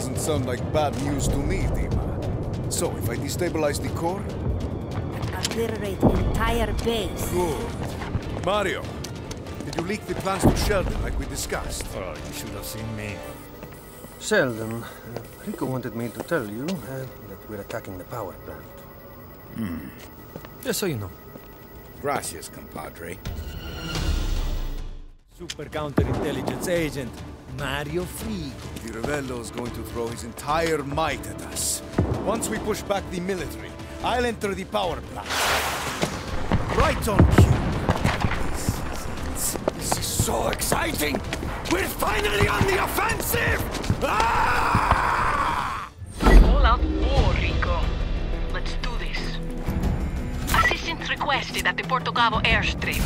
doesn't sound like bad news to me, Dima. So, if I destabilize the core? Obliterate entire base. Good. Mario, did you leak the plans to Sheldon like we discussed? Oh, you should have seen me. Sheldon, Rico wanted me to tell you that we're attacking the power plant. Just so you know. Gracias, compadre. Super counterintelligence agent, Mario Frigo. The Revello is going to throw his entire might at us. Once we push back the military, I'll enter the power plant. Right on cue. This is so exciting! We're finally on the offensive! Ah! All out war, Rico. Let's do this. Assistance requested at the Porto Cabo airstrip.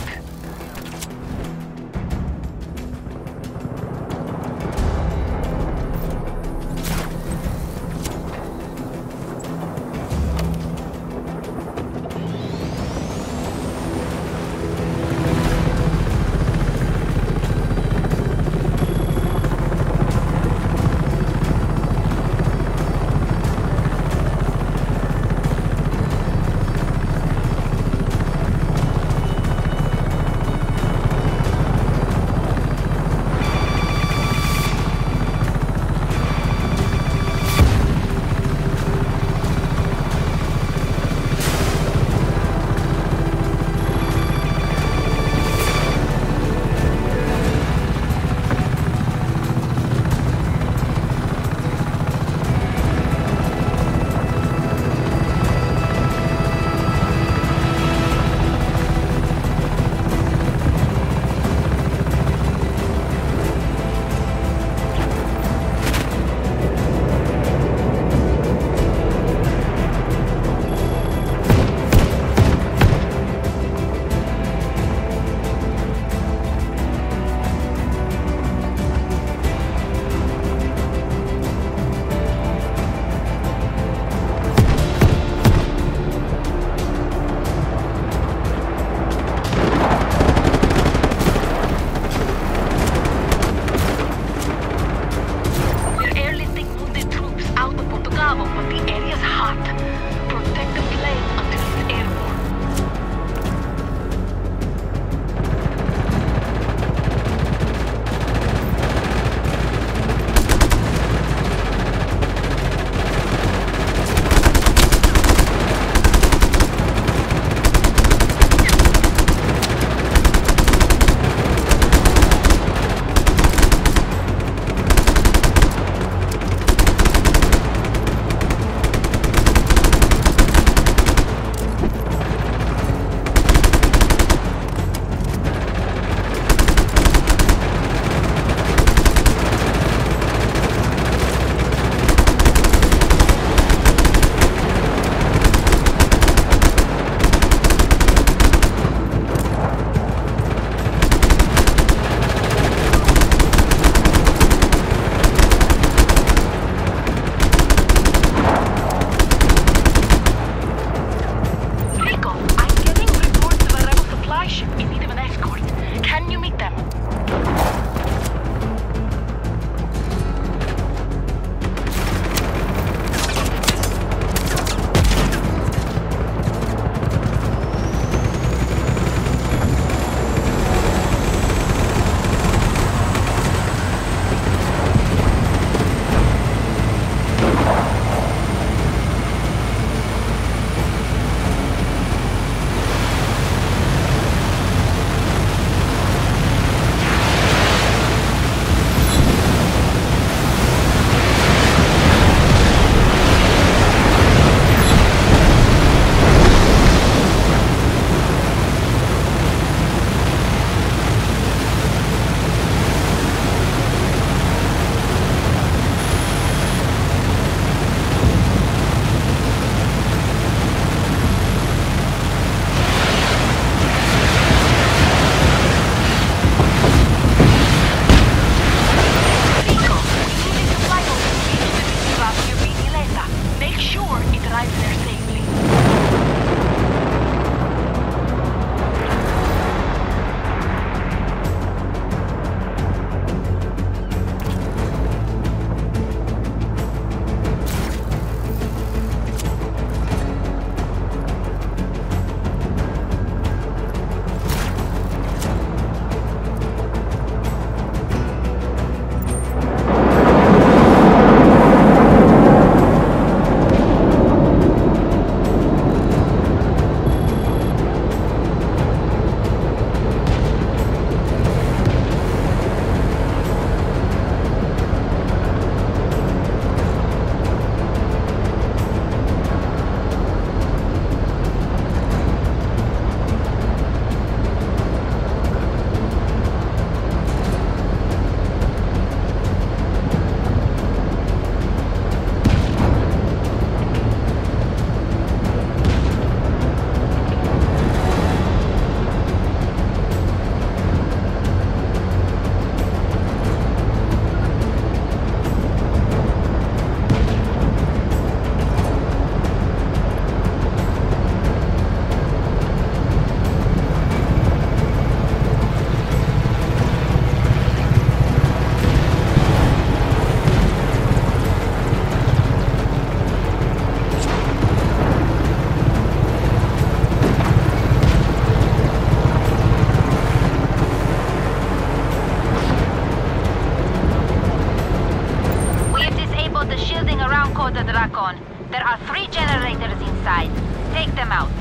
Archon. There are 3 generators inside. Take them out.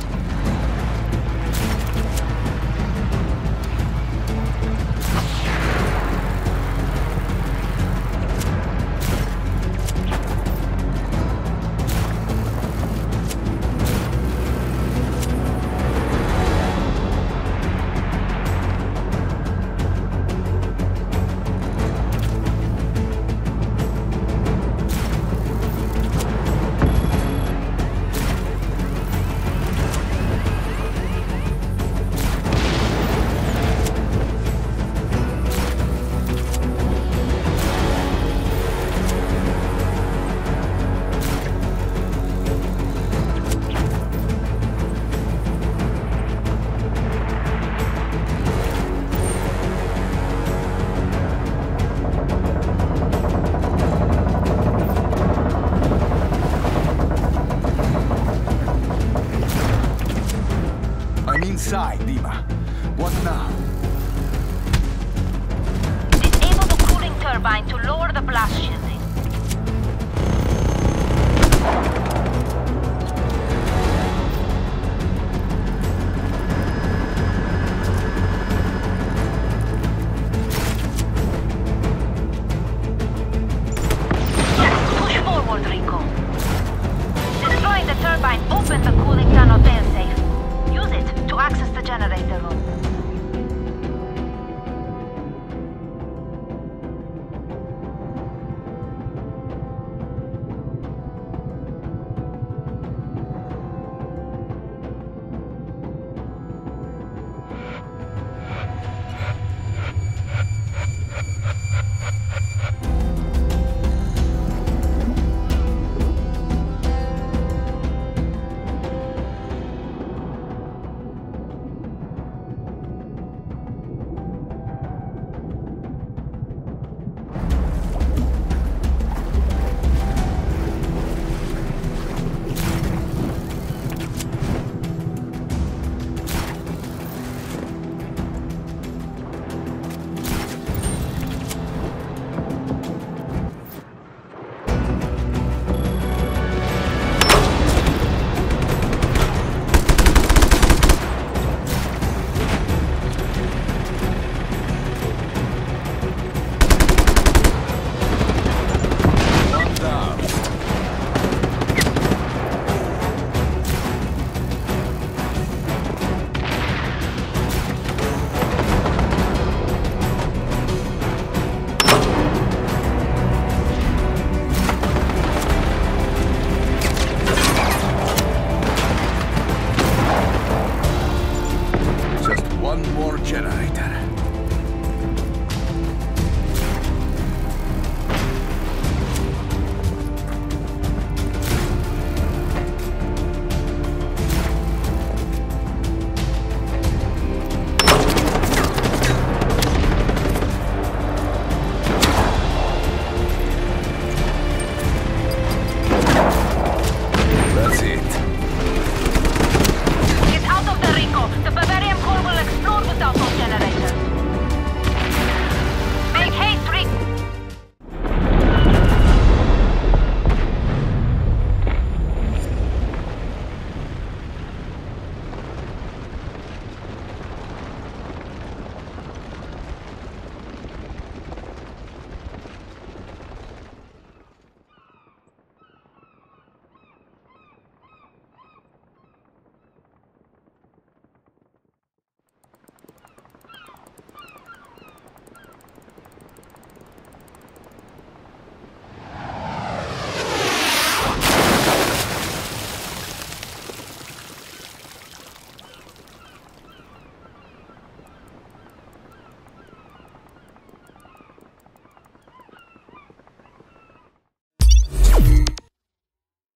Inside, Dima. What now? Disable the cooling turbine to lower the blast shield.